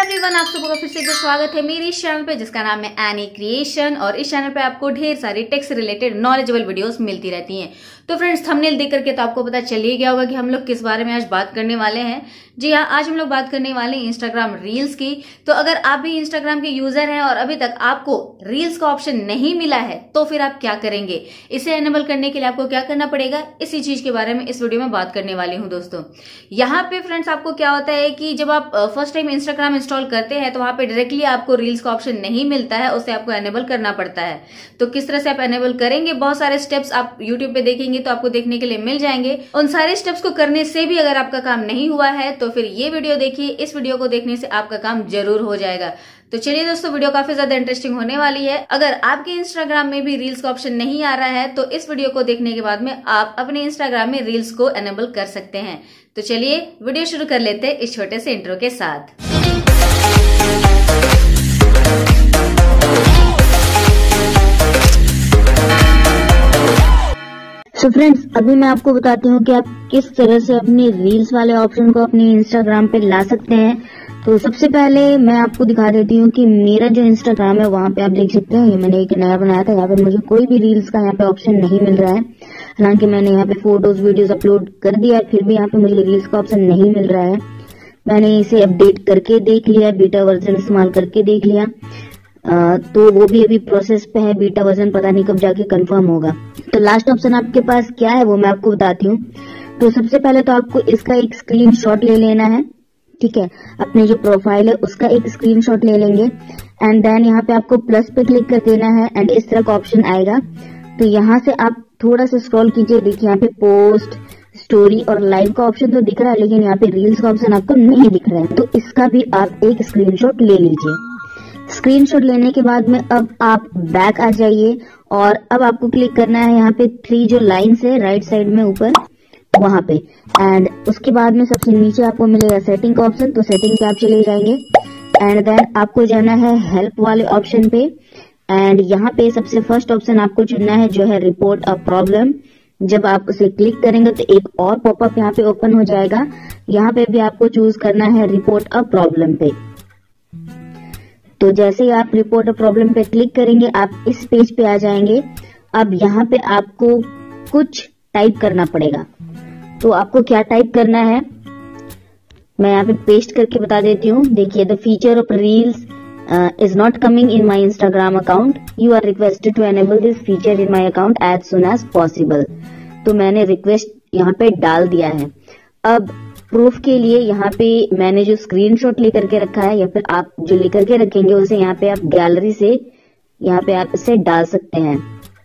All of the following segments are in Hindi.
एवरीवन, आप सबका फिर से स्वागत है मेरे इस चैनल पे जिसका नाम है एनी क्रिएशन। और इस चैनल पे आपको ढेर सारी टेक से रिलेटेड नॉलेजेबल वीडियोस मिलती रहती हैं। तो फ्रेंड्स, थंबनेल देख करके तो आपको पता चल ही गया होगा कि हम लोग किस बारे में आज बात करने वाले हैं। जी हाँ, आज हम लोग बात करने वाले हैं इंस्टाग्राम रील्स की। तो अगर आप भी इंस्टाग्राम के यूजर हैं और अभी तक आपको रील्स का ऑप्शन नहीं मिला है तो फिर आप क्या करेंगे, इसे एनेबल करने के लिए आपको क्या करना पड़ेगा, इसी चीज के बारे में इस वीडियो में बात करने वाली हूँ दोस्तों। यहाँ पे फ्रेंड्स आपको क्या होता है कि जब आप फर्स्ट टाइम इंस्टाग्राम इंस्टॉल करते हैं तो वहां पे डायरेक्टली आपको रील्स का ऑप्शन नहीं मिलता है, उसे आपको एनेबल करना पड़ता है। तो किस तरह से आप एनेबल करेंगे, बहुत सारे स्टेप्स आप यूट्यूब पे देखेंगे तो आपको देखने के लिए मिल जाएंगे। उन सारे स्टेप्स को करने से भी अगर आपका काम नहीं हुआ है तो फिर ये वीडियो देखिए, इस वीडियो को देखने से आपका काम जरूर हो जाएगा। तो चलिए दोस्तों, वीडियो काफी ज्यादा इंटरेस्टिंग होने वाली है। अगर आपके इंस्टाग्राम में भी रील्स का ऑप्शन नहीं आ रहा है तो इस वीडियो को देखने के बाद में आप अपने इंस्टाग्राम में रील्स को एनेबल कर सकते हैं। तो चलिए वीडियो शुरू कर लेते हैं इस छोटे से इंट्रो के साथ। सो फ्रेंड्स, अभी मैं आपको बताती हूँ कि आप किस तरह से अपने रील्स वाले ऑप्शन को अपने इंस्टाग्राम पे ला सकते हैं। तो सबसे पहले मैं आपको दिखा देती हूँ कि मेरा जो इंस्टाग्राम है वहाँ पे आप देख सकते हैं, ये मैंने एक नया बनाया था। यहाँ पे मुझे कोई भी रील्स का यहाँ पे ऑप्शन नहीं मिल रहा है। हालांकि मैंने यहाँ पे फोटोज वीडियोस अपलोड कर दिया, फिर भी यहाँ पे मुझे रील्स का ऑप्शन नहीं मिल रहा है। मैंने इसे अपडेट करके देख लिया, बीटा वर्जन इस्तेमाल करके देख लिया, तो वो भी अभी प्रोसेस पे है। बीटा वर्जन पता नहीं कब जाके कंफर्म होगा। तो लास्ट ऑप्शन आपके पास क्या है वो मैं आपको बताती हूँ। तो सबसे पहले तो आपको इसका एक स्क्रीनशॉट ले लेना है, ठीक है। अपने जो प्रोफाइल है उसका एक स्क्रीनशॉट ले लेंगे एंड देन यहाँ पे आपको प्लस पे क्लिक कर देना है एंड इस तरह का ऑप्शन आएगा। तो यहाँ से आप थोड़ा सा स्क्रॉल कीजिए, देखिए यहाँ पे पोस्ट, स्टोरी और लाइव का ऑप्शन तो दिख रहा है, लेकिन यहाँ पे रील्स का ऑप्शन आपको नहीं दिख रहा है। तो इसका भी आप एक स्क्रीनशॉट ले लीजिए। स्क्रीनशॉट लेने के बाद में अब आप बैक आ जाइए और अब आपको क्लिक करना है यहाँ पे 3 जो लाइन्स है राइट साइड में ऊपर वहां पे, एंड उसके बाद में सबसे नीचे आपको मिलेगा सेटिंग का ऑप्शन। तो सेटिंग पे आप चले जाएंगे एंड देन आपको जाना है हेल्प वाले ऑप्शन पे एंड यहाँ पे सबसे फर्स्ट ऑप्शन आपको चुनना है जो है रिपोर्ट अ प्रॉब्लम। जब आप उसे क्लिक करेंगे तो एक और पॉपअप यहाँ पे ओपन हो जाएगा। यहाँ पे भी आपको चूज करना है रिपोर्ट अ प्रॉब्लम पे। तो जैसे ही आप रिपोर्ट अ प्रॉब्लम पे क्लिक करेंगे आप इस पेज पे आ जाएंगे। अब यहाँ पे आपको कुछ टाइप करना पड़ेगा। तो आपको क्या टाइप करना है मैं यहाँ पे पेस्ट करके बता देती हूँ। देखिए, the feature of reels is not coming in my Instagram account, you are requested to enable this feature in my account as soon as possible. तो मैंने रिक्वेस्ट यहाँ पे डाल दिया है। अब प्रूफ के लिए यहाँ पे मैंने जो स्क्रीनशॉट लेकर के रखा है या फिर आप जो लेकर के रखेंगे उसे यहाँ पे आप गैलरी से यहाँ पे आप इसे डाल सकते हैं।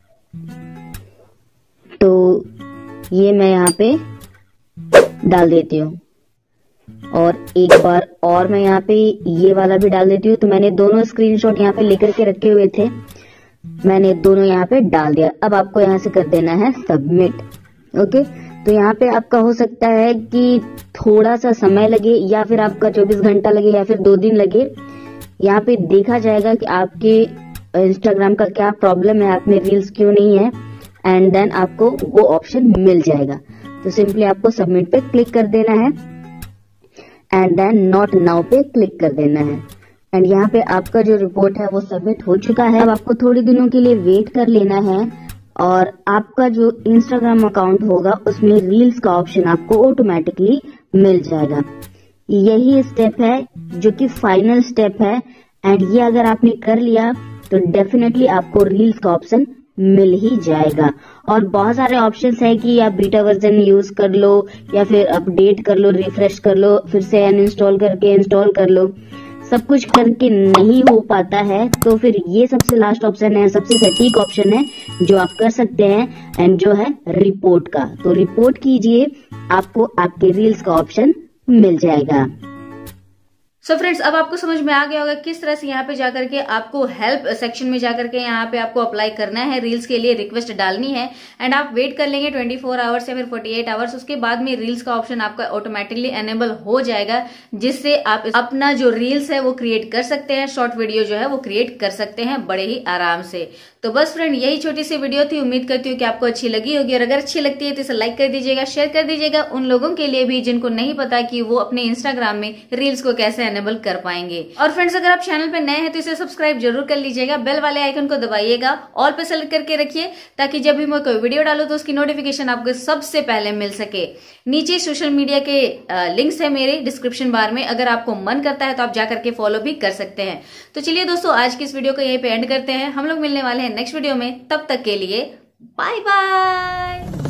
तो ये मैं यहाँ पे डाल देती हूँ और एक बार और मैं यहाँ पे ये वाला भी डाल देती हूँ। तो मैंने दोनों स्क्रीनशॉट यहाँ पे लेकर के रखे हुए थे, मैंने दोनों यहाँ पे डाल दिया। अब आपको यहाँ से कर देना है सबमिट। ओके, तो यहाँ पे आपका हो सकता है कि थोड़ा सा समय लगे या फिर आपका 24 घंटा लगे या फिर 2 दिन लगे। यहाँ पे देखा जाएगा कि आपके इंस्टाग्राम का क्या प्रॉब्लम है, आप में रील्स क्यों नहीं है, एंड देन आपको वो ऑप्शन मिल जाएगा। तो सिंपली आपको सबमिट पे क्लिक कर देना है एंड देन नॉट नाउ पे क्लिक कर देना है एंड यहाँ पे आपका जो रिपोर्ट है वो सबमिट हो चुका है। अब आपको थोड़ी दिनों के लिए वेट कर लेना है और आपका जो इंस्टाग्राम अकाउंट होगा उसमें रील्स का ऑप्शन आपको ऑटोमेटिकली मिल जाएगा। यही स्टेप है जो कि फाइनल स्टेप है एंड ये अगर आपने कर लिया तो डेफिनेटली आपको रील्स का ऑप्शन मिल ही जाएगा। और बहुत सारे ऑप्शंस है कि आप बीटा वर्जन यूज कर लो या फिर अपडेट कर लो, रिफ्रेश कर लो, फिर से अनइंस्टॉल करके इंस्टॉल कर लो। सब कुछ करके नहीं हो पाता है तो फिर ये सबसे लास्ट ऑप्शन है, सबसे सटीक ऑप्शन है जो आप कर सकते हैं एंड जो है रिपोर्ट का। तो रिपोर्ट कीजिए, आपको आपके रील्स का ऑप्शन मिल जाएगा। सो फ्रेंड्स, अब आपको समझ में आ गया होगा किस तरह से यहाँ पे जाकर के आपको हेल्प सेक्शन में जाकर के यहाँ पे आपको अप्लाई करना है, रील्स के लिए रिक्वेस्ट डालनी है एंड आप वेट कर लेंगे 24 आवर्स या फिर 48 आवर्स। उसके बाद में रील्स का ऑप्शन आपका ऑटोमेटिकली एनेबल हो जाएगा, जिससे आप अपना जो रील्स है वो क्रिएट कर सकते हैं, शॉर्ट वीडियो जो है वो क्रिएट कर सकते हैं बड़े ही आराम से। तो बस फ्रेंड, यही छोटी सी वीडियो थी। उम्मीद करती हूँ कि आपको अच्छी लगी होगी और अगर अच्छी लगती है तो इसे लाइक कर दीजिएगा, शेयर कर दीजिएगा उन लोगों के लिए भी जिनको नहीं पता कि वो अपने इंस्टाग्राम में रील्स को कैसे एनेबल कर पाएंगे। और फ्रेंड्स अगर आप चैनल पे नए हैं तो इसे सब्सक्राइब जरूर कर लीजिएगा, बेल वाले आइकन को दबाइएगा, ऑल पे सेलेक्ट करके रखिए ताकि जब भी मैं कोई वीडियो डालू तो उसकी नोटिफिकेशन आपको सबसे पहले मिल सके। नीचे सोशल मीडिया के लिंक्स है मेरे डिस्क्रिप्शन बार में, अगर आपको मन करता है तो आप जाकर के फॉलो भी कर सकते हैं। तो चलिए दोस्तों आज की इस वीडियो को यहीं पे एंड करते हैं, हम लोग मिलने वाले हैं नेक्स्ट वीडियो में, तब तक के लिए बाय बाय।